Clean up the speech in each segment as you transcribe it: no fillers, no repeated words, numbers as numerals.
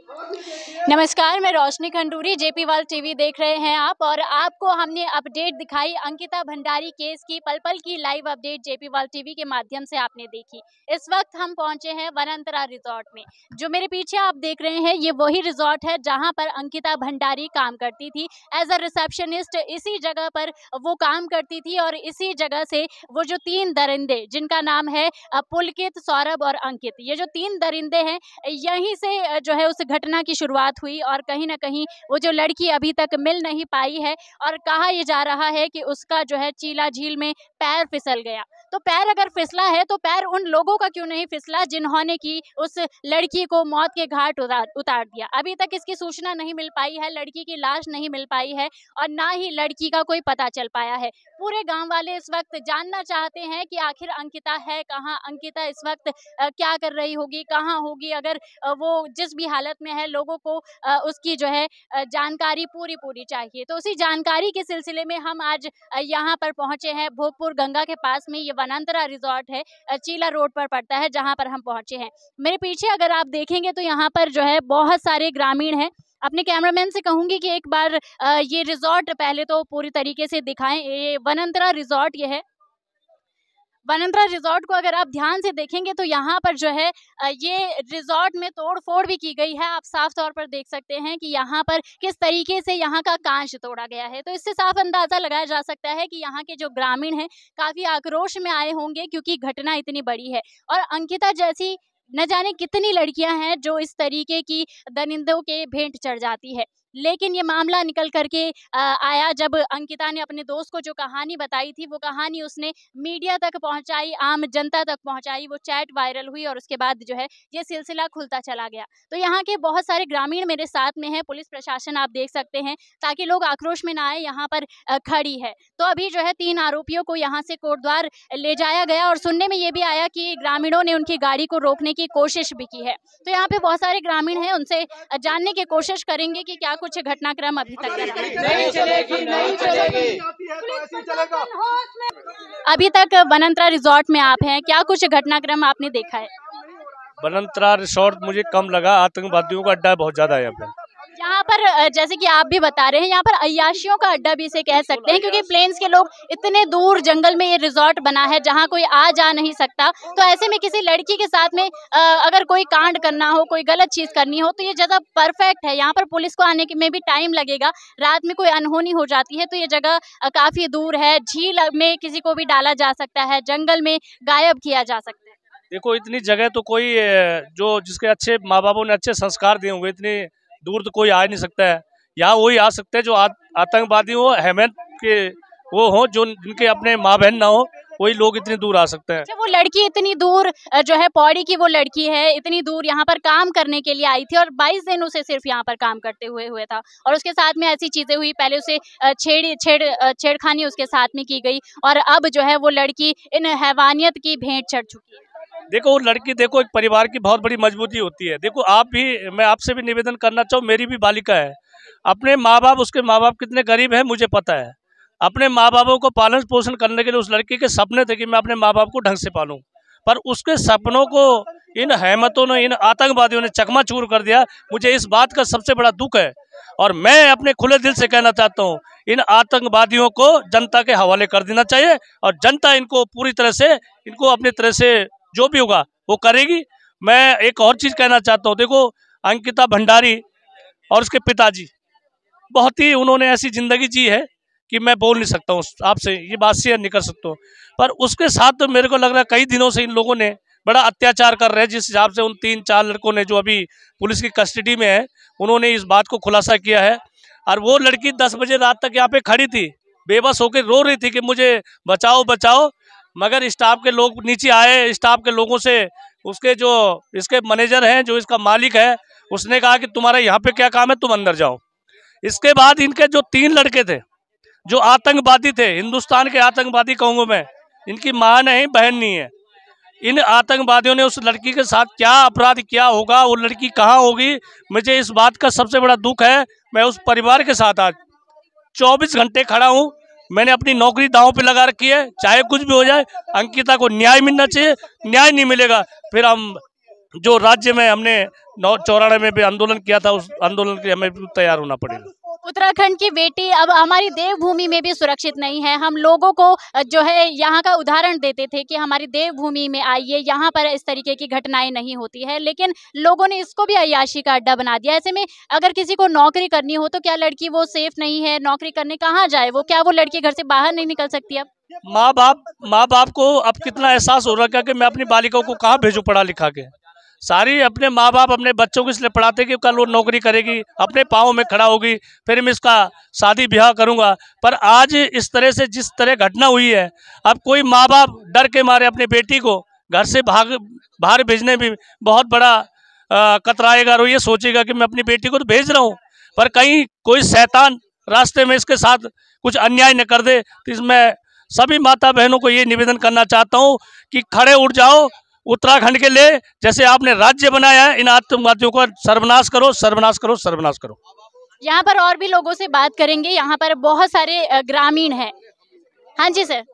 नमस्कार, मैं Roshni Khanduri, JP World TV देख रहे हैं आप। और आपको हमने अपडेट दिखाई अंकिता भंडारी केस की, पल पल की live update JP World TV के माध्यम से आपने देखी। इस वक्त हम पहुंचे हैं वनांतरा रिजॉर्ट में। जो मेरे पीछे आप देख रहे हैं ये वही रिजॉर्ट है जहां पर अंकिता भंडारी काम करती थी एज अ रिसेप्शनिस्ट। इसी जगह पर वो काम करती थी और इसी जगह से वो जो 3 दरिंदे, जिनका नाम है पुलकित, सौरभ और अंकित, ये जो 3 दरिंदे हैं, यहीं से जो है उस घटना की शुरुआत हुई। और कहीं ना कहीं वो जो लड़की अभी तक मिल नहीं पाई है और कहा यह जा रहा है कि उसका जो है चीला झील में पैर फिसल गया। तो पैर अगर फिसला है तो पैर उन लोगों का क्यों नहीं फिसला जिन्होंने की उस लड़की को मौत के घाट उतार दिया। अभी तक इसकी सूचना नहीं मिल पाई है, लड़की की लाश नहीं मिल पाई है और ना ही लड़की का कोई पता चल पाया है। पूरे गांव वाले इस वक्त जानना चाहते हैं कि आखिर अंकिता है कहाँ, अंकिता इस वक्त क्या कर रही होगी, कहाँ होगी। अगर वो जिस भी हालत में है, लोगों को उसकी जो है जानकारी पूरी चाहिए। तो उसी जानकारी के सिलसिले में हम आज यहाँ पर पहुंचे हैं। भोगपुर गंगा के पास में ये वनांतरा रिजॉर्ट है, चीला रोड पर पड़ता है, जहाँ पर हम पहुंचे हैं। मेरे पीछे अगर आप देखेंगे तो यहाँ पर जो है बहुत सारे ग्रामीण हैं। अपने कैमरामैन से कहूंगी कि एक बार ये रिजॉर्ट पहले तो पूरी तरीके से दिखाएं। ये वनांतरा रिजॉर्ट ये है। वनांतरा रिजॉर्ट को अगर आप ध्यान से देखेंगे तो यहाँ पर जो है ये रिजॉर्ट में तोड़ फोड़ भी की गई है। आप साफ तौर पर देख सकते हैं कि यहाँ पर किस तरीके से यहाँ का कांच तोड़ा गया है। तो इससे साफ अंदाजा लगाया जा सकता है कि यहाँ के जो ग्रामीण हैं काफी आक्रोश में आए होंगे, क्योंकि घटना इतनी बड़ी है। और अंकिता जैसी न जाने कितनी लड़कियां हैं जो इस तरीके की दरिंदों के भेंट चढ़ जाती है। लेकिन ये मामला निकल करके आया जब अंकिता ने अपने दोस्त को जो कहानी बताई थी, वो कहानी उसने मीडिया तक पहुंचाई, आम जनता तक पहुंचाई। वो चैट वायरल हुई और उसके बाद जो है ये सिलसिला खुलता चला गया। तो यहाँ के बहुत सारे ग्रामीण मेरे साथ में है, पुलिस प्रशासन आप देख सकते हैं, ताकि लोग आक्रोश में ना आए, यहाँ पर खड़ी है। तो अभी जो है 3 आरोपियों को यहाँ से कोटद्वार ले जाया गया और सुनने में ये भी आया कि ग्रामीणों ने उनकी गाड़ी को रोकने की कोशिश भी की है। तो यहाँ पे बहुत सारे ग्रामीण हैं, उनसे जानने की कोशिश करेंगे कि क्या कुछ घटनाक्रम अभी तक नहीं चलेगी। अभी तक वनांतरा रिजॉर्ट में आप हैं, क्या कुछ घटनाक्रम आपने देखा है? वनांतरा रिसोर्ट मुझे कम लगा, आतंकवादियों का अड्डा बहुत ज्यादा है यहाँ पर। जैसे कि आप भी बता रहे हैं, यहाँ पर अय्याशियों का अड्डा भी इसे कह सकते हैं, क्योंकि प्लेन्स के लोग इतने दूर जंगल में ये रिजॉर्ट बना है जहाँ कोई आ जा नहीं सकता। तो ऐसे में किसी लड़की के साथ में अगर कोई कांड करना हो, कोई गलत चीज करनी हो, तो ये जगह परफेक्ट है। यहाँ पर पुलिस को आने में भी टाइम लगेगा, रात में कोई अनहोनी हो जाती है तो ये जगह काफी दूर है। झील में किसी को भी डाला जा सकता है, जंगल में गायब किया जा सकता है। देखो इतनी जगह तो कोई जो जिसके अच्छे माँ बापों ने अच्छे संस्कार दिए होंगे, इतनी दूर तो कोई आ नहीं सकता है। यहाँ वही आ सकते हैं जो आतंकवादी हो, हेमंत के वो हो, जो जिनके अपने माँ बहन ना हो, वही लोग इतनी दूर आ सकते हैं। वो लड़की इतनी दूर जो है, पौड़ी की वो लड़की है, इतनी दूर यहाँ पर काम करने के लिए आई थी और 22 दिन उसे सिर्फ यहाँ पर काम करते हुए था और उसके साथ में ऐसी चीजें हुई। पहले उसे छेड़खानी उसके साथ में की गई और अब जो है वो लड़की इन हैवानियत की भेंट चढ़ चुकी है। देखो वो लड़की, देखो एक परिवार की बहुत बड़ी मजबूती होती है। देखो आप भी, मैं आपसे भी निवेदन करना चाहूँ, मेरी भी बालिका है, अपने माँ बाप, उसके माँ बाप कितने गरीब हैं मुझे पता है। अपने माँ बापों को पालन पोषण करने के लिए उस लड़की के सपने थे कि मैं अपने माँ बाप को ढंग से पालूं, पर उसके सपनों को इन हेमतों ने, इन आतंकवादियों ने चकमाचूर कर दिया। मुझे इस बात का सबसे बड़ा दुख है और मैं अपने खुले दिल से कहना चाहता हूँ, इन आतंकवादियों को जनता के हवाले कर देना चाहिए और जनता इनको पूरी तरह से, इनको अपनी तरह से जो भी होगा वो करेगी। मैं एक और चीज़ कहना चाहता हूँ, देखो अंकिता भंडारी और उसके पिताजी, बहुत ही उन्होंने ऐसी ज़िंदगी जी है कि मैं बोल नहीं सकता हूँ आपसे, ये बात शेयर नहीं कर सकता हूँ। पर उसके साथ तो मेरे को लग रहा है कई दिनों से इन लोगों ने बड़ा अत्याचार कर रहे हैं। जिस हिसाब से उन 3-4 लड़कों ने जो अभी पुलिस की कस्टडी में है, उन्होंने इस बात को खुलासा किया है। और वो लड़की 10 बजे रात तक यहाँ पे खड़ी थी, बेबस होकर रो रही थी कि मुझे बचाओ बचाओ, मगर स्टाफ के लोग नीचे आए। स्टाफ के लोगों से उसके जो इसके मैनेजर हैं, जो इसका मालिक है, उसने कहा कि तुम्हारा यहाँ पे क्या काम है, तुम अंदर जाओ। इसके बाद इनके जो 3 लड़के थे जो आतंकवादी थे, हिंदुस्तान के आतंकवादी कहूँगा मैं, इनकी माँ नहीं, बहन नहीं है, इन आतंकवादियों ने उस लड़की के साथ क्या अपराध किया होगा, वो लड़की कहाँ होगी, मुझे इस बात का सबसे बड़ा दुख है। मैं उस परिवार के साथ आज 24 घंटे खड़ा हूँ। मैंने अपनी नौकरी दांव पे लगा रखी है, चाहे कुछ भी हो जाए, अंकिता को न्याय मिलना चाहिए। न्याय नहीं मिलेगा फिर हम जो राज्य में हमने 94 में भी आंदोलन किया था, उस आंदोलन के लिए हमें तैयार होना पड़ेगा। उत्तराखंड की बेटी अब हमारी देवभूमि में भी सुरक्षित नहीं है। हम लोगों को जो है यहाँ का उदाहरण देते थे कि हमारी देवभूमि में आइए, यहाँ पर इस तरीके की घटनाएं नहीं होती है, लेकिन लोगों ने इसको भी अय्याशी का अड्डा बना दिया। ऐसे में अगर किसी को नौकरी करनी हो तो क्या लड़की वो सेफ नहीं है? नौकरी करने कहाँ जाए वो? क्या वो लड़की घर से बाहर नहीं निकल सकती? अब माँ बाप को अब कितना एहसास हो रहा है कि मैं अपनी बालिकाओं को कहाँ भेजूं पढ़ा लिखा के। सारी अपने माँ बाप अपने बच्चों को इसलिए पढ़ाते कि कल वो नौकरी करेगी, अपने पाँव में खड़ा होगी, फिर मैं इसका शादी ब्याह करूंगा। पर आज इस तरह से जिस तरह घटना हुई है, अब कोई माँ बाप डर के मारे अपनी बेटी को घर से बाहर भेजने में बहुत बड़ा कतराएगा और ये सोचेगा कि मैं अपनी बेटी को तो भेज रहा हूँ, पर कहीं कोई शैतान रास्ते में इसके साथ कुछ अन्याय न कर दे। तो इसमें सभी माता बहनों को ये निवेदन करना चाहता हूँ कि खड़े उठ जाओ उत्तराखंड के लिए। जैसे आपने राज्य बनाया है, इन आतंकवादियों का सर्वनाश करो, सर्वनाश करो, सर्वनाश करो। यहाँ पर और भी लोगों से बात करेंगे। यहाँ पर बहुत सारे ग्रामीण हैं। हाँ जी सर,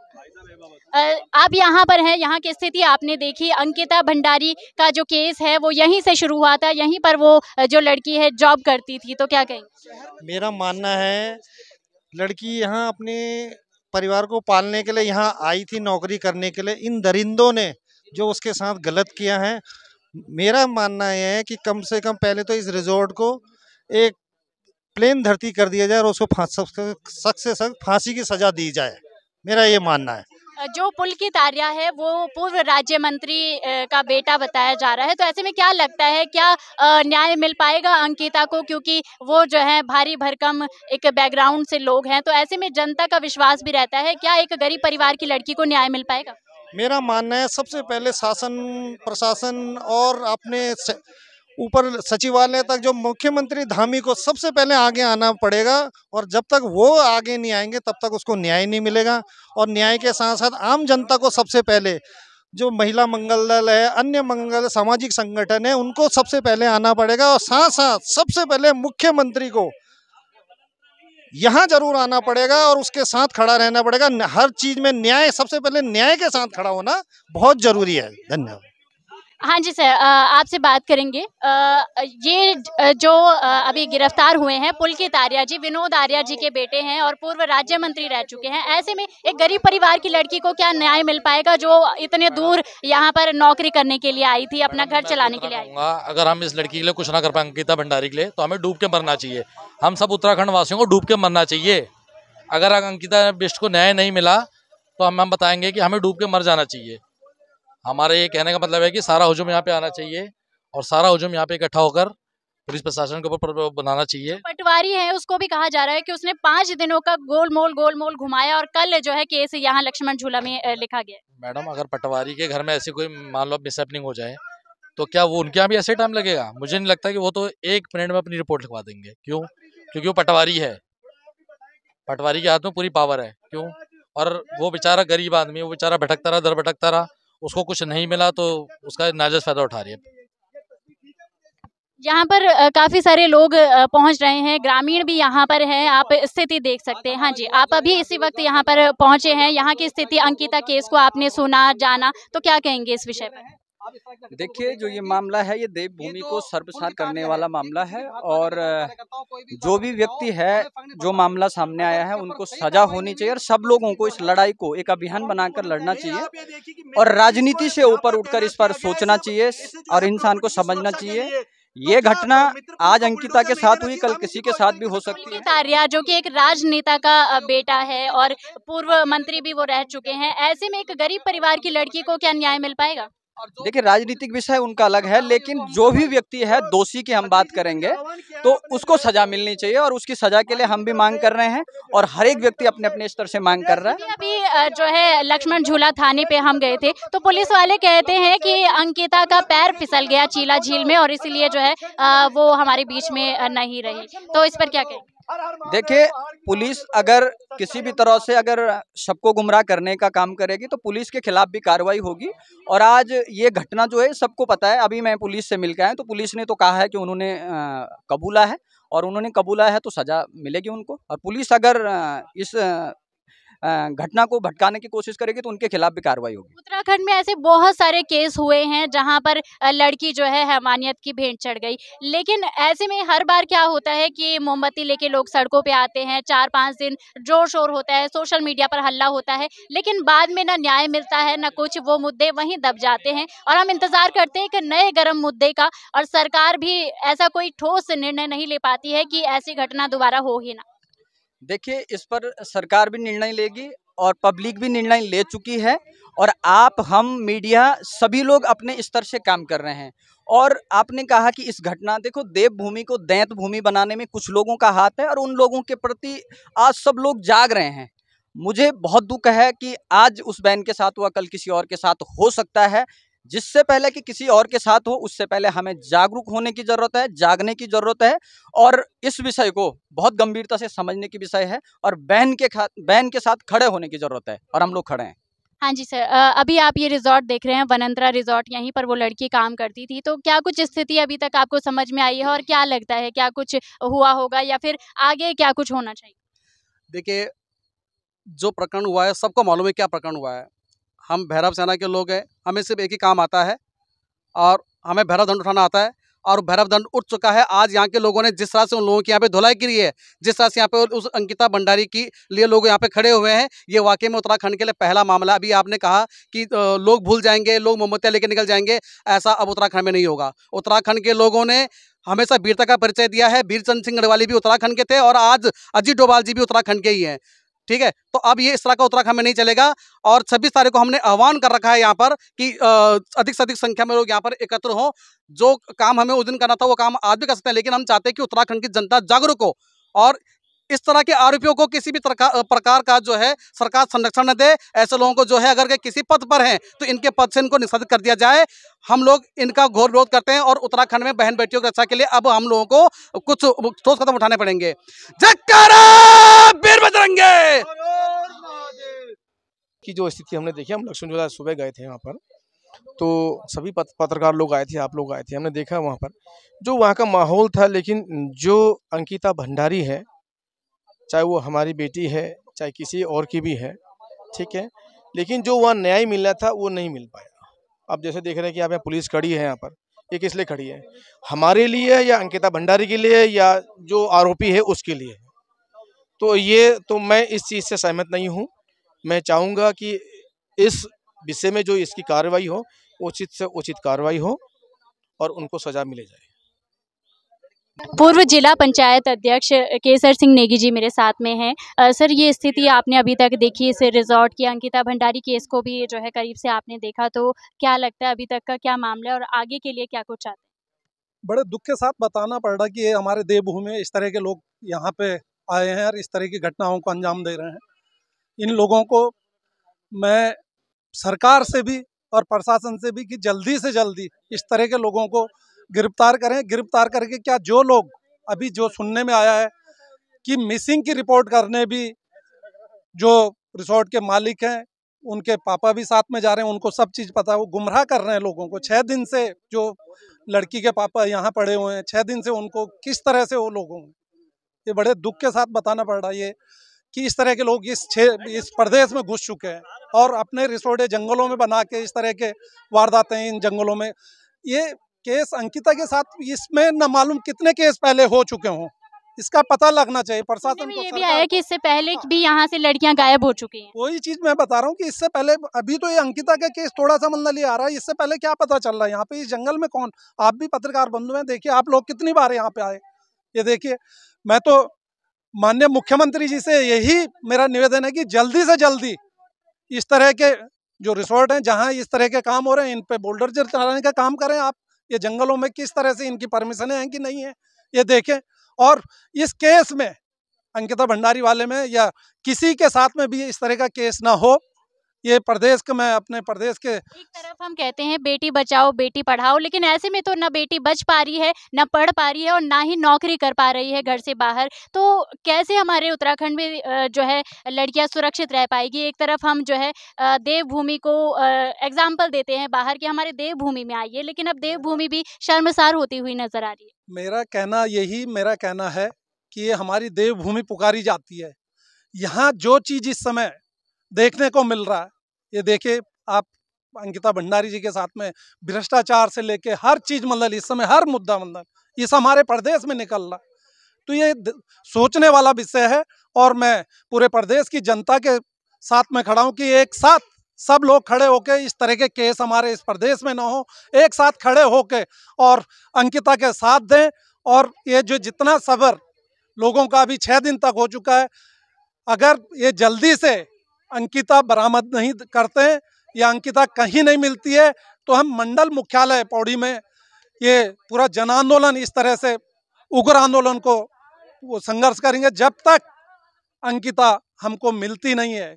आप यहाँ पर हैं, यहाँ की स्थिति आपने देखी। अंकिता भंडारी का जो केस है वो यहीं से शुरू हुआ था, यहीं पर वो जो लड़की है जॉब करती थी, तो क्या कहेंगे? मेरा मानना है लड़की यहाँ अपने परिवार को पालने के लिए यहाँ आई थी, नौकरी करने के लिए। इन दरिंदों ने जो उसके साथ गलत किया है, मेरा मानना यह है कि कम से कम पहले तो इस रिजॉर्ट को एक प्लेन धरती कर दिया जाए और उसको सख्त से सख्त फांसी की सजा दी जाए। मेरा ये मानना है। जो पुलकित आर्या है वो पूर्व राज्य मंत्री का बेटा बताया जा रहा है, तो ऐसे में क्या लगता है, क्या न्याय मिल पाएगा अंकिता को? क्योंकि वो जो है भारी भरकम एक बैकग्राउंड से लोग हैं, तो ऐसे में जनता का विश्वास भी रहता है, क्या एक गरीब परिवार की लड़की को न्याय मिल पाएगा? मेरा मानना है सबसे पहले शासन प्रशासन और अपने ऊपर सचिवालय तक जो मुख्यमंत्री धामी को सबसे पहले आगे आना पड़ेगा, और जब तक वो आगे नहीं आएंगे तब तक उसको न्याय नहीं मिलेगा। और न्याय के साथ साथ आम जनता को सबसे पहले, जो महिला मंगल दल है, अन्य मंगल सामाजिक संगठन है, उनको सबसे पहले आना पड़ेगा। और साथ साथ सबसे पहले मुख्यमंत्री को यहाँ जरूर आना पड़ेगा और उसके साथ खड़ा रहना पड़ेगा। हर चीज में न्याय, सबसे पहले न्याय के साथ खड़ा होना बहुत जरूरी है। धन्यवाद। हाँ जी सर, आपसे बात करेंगे। ये जो अभी गिरफ्तार हुए हैं पुलकित आर्या जी, विनोद आर्या जी के बेटे हैं और पूर्व राज्य मंत्री रह चुके हैं। ऐसे में एक गरीब परिवार की लड़की को क्या न्याय मिल पाएगा जो इतने दूर यहाँ पर नौकरी करने के लिए आई थी, अपना घर चलाने के लिए आई? अगर हम इस लड़की के लिए कुछ ना कर पाए, अंकिता भंडारी के लिए, तो हमें डूब के मरना चाहिए। हम सब उत्तराखंड वासियों को डूब के मरना चाहिए। अगर अंकिता बिष्ट को न्याय नहीं मिला तो हम बताएंगे कि हमें डूब के मर जाना चाहिए। हमारे ये कहने का मतलब है कि सारा हुजूम यहाँ पे आना चाहिए और सारा हुजूम यहाँ पे इकट्ठा होकर पुलिस प्रशासन के ऊपर बनाना चाहिए। पटवारी है, उसको भी कहा जा रहा है कि उसने 5 दिनों का गोलमोल घुमाया और कल जो है केस यहाँ लक्ष्मण झूला में लिखा गया। मैडम, अगर पटवारी के घर में ऐसी कोई मान लो मिसहैपनिंग हो जाए तो क्या वो उनके यहाँ भी ऐसे टाइम लगेगा? मुझे नहीं लगता कि वो तो 1 मिनट में अपनी रिपोर्ट लिखवा देंगे। क्यों? क्योंकि वो पटवारी है, पटवारी के हाथ में पूरी पावर है। क्यों? और वो बेचारा गरीब आदमी, वो बेचारा भटकता रहा, दर भटकता रहा, उसको कुछ नहीं मिला तो उसका नाजायज फायदा उठा रही है। यहाँ पर काफी सारे लोग पहुँच रहे हैं, ग्रामीण भी यहाँ पर हैं, आप स्थिति देख सकते हैं। हाँ जी, आप अभी इसी वक्त यहाँ पर पहुँचे हैं। यहाँ की स्थिति, अंकिता केस को आपने सुना जाना, तो क्या कहेंगे इस विषय पर? देखिए, जो ये मामला है ये देवभूमि को सर्वसार करने वाला मामला है, और जो भी व्यक्ति है, जो मामला सामने आया है, उनको सजा होनी चाहिए और सब लोगों को इस लड़ाई को एक अभियान बनाकर लड़ना चाहिए और राजनीति से ऊपर उठकर इस पर सोचना चाहिए और इंसान को समझना चाहिए। ये घटना आज अंकिता के साथ हुई, कल किसी के साथ भी हो सकती है। आर्या जो कि एक राजनेता का बेटा है और पूर्व मंत्री भी वो रह चुके हैं, ऐसे में एक गरीब परिवार की लड़की को क्या न्याय मिल पाएगा? देखिए, राजनीतिक विषय उनका अलग है, लेकिन जो भी व्यक्ति है दोषी की हम बात करेंगे तो उसको सजा मिलनी चाहिए और उसकी सजा के लिए हम भी मांग कर रहे हैं और हर एक व्यक्ति अपने अपने स्तर से मांग कर रहा है। अभी जो है लक्ष्मण झूला थाने पे हम गए थे तो पुलिस वाले कहते हैं कि अंकिता का पैर फिसल गया चीला झील में और इसीलिए जो है वो हमारे बीच में नहीं रही, तो इस पर क्या कहें? देखिए, पुलिस अगर किसी भी तरह से अगर सबको गुमराह करने का काम करेगी तो पुलिस के खिलाफ भी कार्रवाई होगी। और आज ये घटना जो है सबको पता है, अभी मैं पुलिस से मिल के आया तो पुलिस ने तो कहा है कि उन्होंने कबूला है और उन्होंने कबूला है तो सजा मिलेगी उनको। और पुलिस अगर इस घटना को भटकाने की कोशिश करेगी तो उनके खिलाफ भी कार्रवाई होगी। उत्तराखंड में ऐसे बहुत सारे केस हुए हैं जहां पर लड़की जो है हैवानियत की भेंट चढ़ गई, लेकिन ऐसे में हर बार क्या होता है कि मोमबत्ती लेके लोग सड़कों पे आते हैं, 4-5 दिन जोर शोर होता है, सोशल मीडिया पर हल्ला होता है, लेकिन बाद में ना न्याय मिलता है ना कुछ, वो मुद्दे वहीं दब जाते हैं और हम इंतजार करते हैं कि नए गर्म मुद्दे का, और सरकार भी ऐसा कोई ठोस निर्णय नहीं ले पाती है कि ऐसी घटना दोबारा हो ही ना। देखिए, इस पर सरकार भी निर्णय लेगी और पब्लिक भी निर्णय ले चुकी है, और आप, हम, मीडिया, सभी लोग अपने स्तर से काम कर रहे हैं। और आपने कहा कि इस घटना, देखो, देवभूमि को दैत भूमि बनाने में कुछ लोगों का हाथ है और उन लोगों के प्रति आज सब लोग जाग रहे हैं। मुझे बहुत दुख है कि आज उस बहन के साथ हुआ, कल किसी और के साथ हो सकता है। जिससे पहले कि किसी और के साथ हो, उससे पहले हमें जागरूक होने की ज़रूरत है, जागने की ज़रूरत है, और इस विषय को बहुत गंभीरता से समझने की विषय है, और बहन के साथ खड़े होने की ज़रूरत है, और हम लोग खड़े हैं। हाँ जी सर, अभी आप ये रिजॉर्ट देख रहे हैं, वनंतरा रिजॉर्ट, यहीं पर वो लड़की काम करती थी, तो क्या कुछ स्थिति अभी तक आपको समझ में आई है और क्या लगता है, क्या कुछ हुआ होगा या फिर आगे क्या कुछ होना चाहिए? देखिए, जो प्रकरण हुआ है सबको मालूम है क्या प्रकरण हुआ है। हम भैरव सेना के लोग हैं, हमें सिर्फ एक ही काम आता है और हमें भैरव दंड उठाना आता है, और भैरव दंड उठ चुका है। आज यहाँ के लोगों ने जिस तरह से उन लोगों की यहाँ पे धुलाई करी है, जिस तरह से यहाँ पे उस अंकिता भंडारी की लिए लोग यहाँ पे खड़े हुए हैं, ये वाकई में उत्तराखंड के लिए पहला मामला। अभी आपने कहा कि लोग भूल जाएंगे, लोग मोमबत्तियाँ लेके निकल जाएंगे, ऐसा अब उत्तराखंड में नहीं होगा। उत्तराखंड के लोगों ने हमेशा वीरता का परिचय दिया है। वीरचंद सिंह गढ़वाली भी उत्तराखंड के थे और आज अजीत डोभाल जी भी उत्तराखंड के ही हैं, ठीक है। तो अब ये इस तरह का उत्तराखंड में नहीं चलेगा, और 26 तारीख को हमने आह्वान कर रखा है यहाँ पर कि अधिक से अधिक संख्या में लोग यहाँ पर एकत्र हों। जो काम हमें उस दिन करना था वो काम आज भी कर सकते हैं, लेकिन हम चाहते हैं कि उत्तराखंड की जनता जागरूक हो और इस तरह के आरोपियों को किसी भी प्रकार का जो है सरकार संरक्षण न दे। ऐसे लोगों को जो है, अगर के किसी पद पर हैं तो इनके पद से इनको निष्कासित कर दिया जाए। हम लोग इनका घोर विरोध करते हैं और उत्तराखंड में बहन बेटियों की रक्षा के लिए अब हम लोगों को कुछ ठोस कदम उठाने पड़ेंगे। जयकारा वीर बजरंगी की जो स्थिति हमने देखी, हम लक्ष्मण झूला सुबह गए थे वहाँ पर, तो सभी पत्रकार लोग आए थे, आप लोग आए थे, हमने देखा वहाँ पर जो वहाँ का माहौल था। लेकिन जो अंकिता भंडारी है, चाहे वो हमारी बेटी है, चाहे किसी और की भी है, ठीक है, लेकिन जो वहाँ न्याय मिलना था वो नहीं मिल पाया। अब जैसे देख रहे हैं कि यहाँ पे पुलिस खड़ी है, यहाँ पर ये किस लिए खड़ी है, हमारे लिए या अंकिता भंडारी के लिए या जो आरोपी है उसके लिए? तो ये तो मैं इस चीज़ से सहमत नहीं हूँ। मैं चाहूँगा कि इस विषय में जो इसकी कार्रवाई हो, उचित से उचित कार्रवाई हो और उनको सजा मिले जाए। पूर्व जिला पंचायत अध्यक्ष केसर सिंह नेगी जी मेरे साथ में हैं। सर, ये स्थिति आपने अभी तक देखी, इस रिजॉर्ट की अंकिता भंडारी केस को भी जो है करीब से आपने देखा, तो क्या लगता है अभी तक का क्या मामला है और आगे के लिए क्या कुछ चाहते हैं? बड़े दुख के साथ बताना पड़ रहा कि ये हमारे देवभूमि में इस तरह के लोग यहाँ पे आए हैं और इस तरह की घटनाओं को अंजाम दे रहे हैं। इन लोगों को मैं सरकार से भी और प्रशासन से भी कि जल्दी से जल्दी इस तरह के लोगों को गिरफ्तार करें। गिरफ्तार करके क्या, जो लोग अभी जो सुनने में आया है कि मिसिंग की रिपोर्ट करने भी जो रिसोर्ट के मालिक हैं, उनके पापा भी साथ में जा रहे हैं, उनको सब चीज़ पता है, वो गुमराह कर रहे हैं लोगों को। 6 दिन से जो लड़की के पापा यहाँ पड़े हुए हैं, 6 दिन से उनको किस तरह से वो लोगों, ये बड़े दुख के साथ बताना पड़ रहा है ये कि इस तरह के लोग इस प्रदेश में घुस चुके हैं और अपने रिसोर्ट जंगलों में बना के इस तरह के वारदातें इन जंगलों में। ये केस अंकिता के साथ इसमें न मालूम कितने केस पहले हो चुके हों, इसका पता लगना चाहिए प्रशासन को। ये भी आया कि इससे पहले भी यहाँ से लड़कियां गायब हो चुकी हैं। वही चीज मैं बता रहा हूँ कि इससे पहले, अभी तो ये अंकिता का केस थोड़ा सा मंदली आ रहा है, इससे पहले क्या पता चल रहा है यहाँ पे इस जंगल में कौन। आप भी पत्रकार बंधु हैं, देखिए आप लोग कितनी बार यहाँ पे आए, ये देखिए। मैं तो माननीय मुख्यमंत्री जी से यही मेरा निवेदन है कि जल्दी से जल्दी इस तरह के जो रिसोर्ट हैं जहाँ इस तरह के काम हो रहे हैं, इन पे बोल्डर चलाने का काम करें आप। ये जंगलों में किस तरह से इनकी परमिशनें हैं कि नहीं है, ये देखें। और इस केस में अंकिता भंडारी वाले में या किसी के साथ में भी इस तरह का केस ना हो। ये प्रदेश के, मैं अपने प्रदेश के, एक तरफ हम कहते हैं बेटी बचाओ बेटी पढ़ाओ, लेकिन ऐसे में तो ना बेटी बच पा रही है, ना पढ़ पा रही है और ना ही नौकरी कर पा रही है घर से बाहर। तो कैसे हमारे उत्तराखंड में जो है लड़कियां सुरक्षित रह पाएगी? एक तरफ हम जो है देवभूमि को एग्जाम्पल देते हैं बाहर के, हमारे देवभूमि में आइए, लेकिन अब देवभूमि भी शर्मसार होती हुई नजर आ रही है। मेरा कहना है कि ये हमारी देवभूमि पुकारी जाती है। यहाँ जो चीज़ इस समय देखने को मिल रहा है। ये देखिए आप, अंकिता भंडारी जी के साथ में भ्रष्टाचार से लेके हर चीज, मतलब इस समय हर मुद्दा मतलब इस हमारे प्रदेश में निकल रहा। तो ये सोचने वाला विषय है और मैं पूरे प्रदेश की जनता के साथ में खड़ा हूँ कि एक साथ सब लोग खड़े होके इस तरह के केस हमारे इस प्रदेश में ना हो, एक साथ खड़े होके और अंकिता के साथ दें। और ये जो जितना सब्र लोगों का अभी 6 दिन तक हो चुका है, अगर ये जल्दी से अंकिता बरामद नहीं करते हैं या अंकिता कहीं नहीं मिलती है तो हम मंडल मुख्यालय पौड़ी में ये पूरा जन आंदोलन, इस तरह से उग्र आंदोलन को वो संघर्ष करेंगे जब तक अंकिता हमको मिलती नहीं है।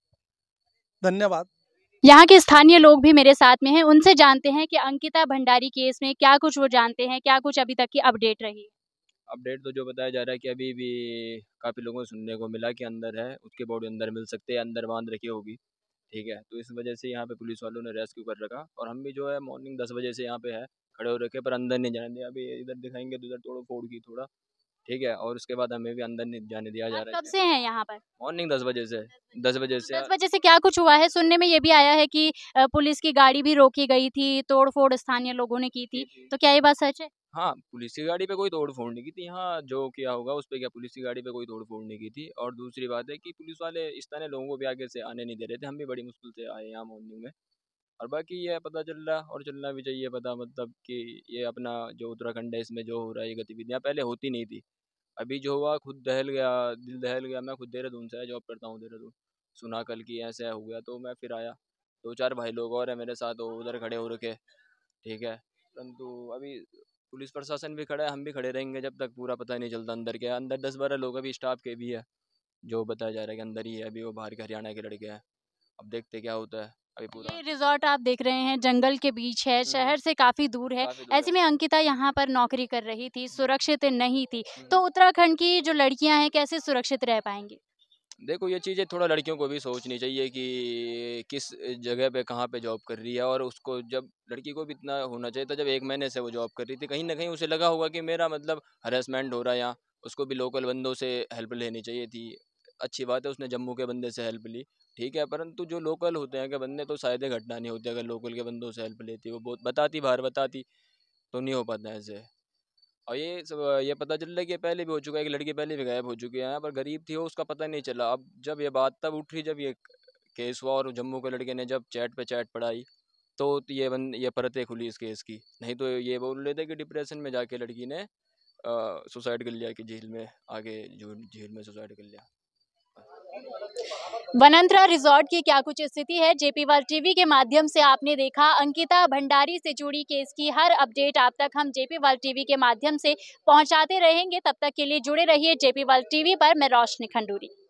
धन्यवाद। यहाँ के स्थानीय लोग भी मेरे साथ में हैं, उनसे जानते हैं कि अंकिता भंडारी केस में क्या कुछ वो जानते हैं, क्या कुछ अभी तक की अपडेट रही। अपडेट तो जो बताया जा रहा है कि अभी भी काफ़ी लोगों को सुनने को मिला कि अंदर है, उसके बॉडी अंदर मिल सकते हैं, अंदर बांध रखी होगी। ठीक है, तो इस वजह से यहाँ पे पुलिस वालों ने रेस्क्यू कर रखा और हम भी जो है मॉर्निंग 10 बजे से यहाँ पे है, खड़े हो रखे, पर अंदर नहीं जाने दिया। अभी इधर दिखाएंगे तो इधर तोड़ फोड़ की थोड़ा, ठीक है, और उसके बाद हमें भी अंदर नहीं जाने दिया जा रहा है। कब से हैं यहाँ पर? मॉर्निंग 10 बजे से। 10 बजे से 10 बजे से क्या कुछ हुआ है? सुनने में ये भी आया है कि पुलिस की गाड़ी भी रोकी गई थी, तोड़ फोड़ स्थानीय लोगों ने की थी, तो क्या ये बात सच है? हाँ, पुलिस की गाड़ी पे कोई तोड़ फोड़ नहीं की थी। यहाँ जो किया होगा उस पे क्या, पुलिस की गाड़ी पे कोई तोड़ फोड़ नहीं की थी। और दूसरी बात है कि पुलिस वाले स्थानीय लोगों को भी आगे से आने नहीं दे रहे थे। हम भी बड़ी मुश्किल से आए यहाँ मॉर्निंग में। और बाकी ये पता चल रहा और चलना भी चाहिए पता, मतलब कि ये अपना जो उत्तराखंड है इसमें जो हो रहा है ये गतिविधियाँ पहले होती नहीं थी। अभी जो हुआ खुद दहल गया, दिल दहल गया। मैं खुद देहरादून से जॉब करता हूँ देहरादून, सुना कल की ऐसे हो गया तो मैं फिर आया। 2-4 भाई लोग और हैं मेरे साथ, वो उधर खड़े हो रखे, ठीक है। परंतु अभी पुलिस प्रशासन भी खड़ा है, हम भी खड़े रहेंगे जब तक पूरा पता नहीं चलता अंदर क्या है। अंदर 10-12 लोग अभी स्टाफ के भी है, जो बताया जा रहा है कि अंदर ही है अभी, वो बाहर के हरियाणा के लड़के हैं। अब देखते क्या होता है अभी पूरा। ये रिजॉर्ट आप देख रहे हैं जंगल के बीच है, शहर से काफी दूर है। काफी दूर ऐसे है। में अंकिता यहाँ पर नौकरी कर रही थी, सुरक्षित नहीं थी, तो उत्तराखंड की जो लड़कियां हैं कैसे सुरक्षित रह पाएंगी? देखो ये चीज़ें थोड़ा लड़कियों को भी सोचनी चाहिए कि किस जगह पे कहाँ पे जॉब कर रही है। और उसको जब लड़की को भी इतना होना चाहिए था, जब 1 महीने से वो जॉब कर रही थी, कहीं ना कहीं उसे लगा होगा कि मेरा मतलब हरेसमेंट हो रहा है यहाँ। उसको भी लोकल बंदों से हेल्प लेनी चाहिए थी। अच्छी बात है उसने जम्मू के बंदे से हेल्प ली, ठीक है, परंतु जो लोकल होते हैं के बंदे तो शायद ये घटना नहीं होती। अगर लोकल के बंदों से हेल्प लेती, वो बहुत बताती, बाहर बताती, तो नहीं हो पाता ऐसे। और ये पता चल रहा है कि पहले भी हो चुका है, एक लड़की पहले भी गायब हो चुकी है यहाँ पर, गरीब थी वो, उसका पता नहीं चला। अब जब ये बात तब उठ रही जब ये केस हुआ और जम्मू के लड़के ने जब चैट पे चैट पढ़ाई, तो ये परतें खुली इस केस की। नहीं तो ये बोल रहे थे कि डिप्रेशन में जाके लड़की ने सुसाइड कर लिया, कि झील में आगे झील में सुसाइड कर लिया। वनांतरा रिजॉर्ट की क्या कुछ स्थिति है, जेपीवाल टीवी के माध्यम से आपने देखा। अंकिता भंडारी से जुड़ी केस की हर अपडेट आप तक हम जेपीवाल टीवी के माध्यम से पहुंचाते रहेंगे। तब तक के लिए जुड़े रहिए जेपीवाल टीवी पर। मैं रोशनी खंडूरी।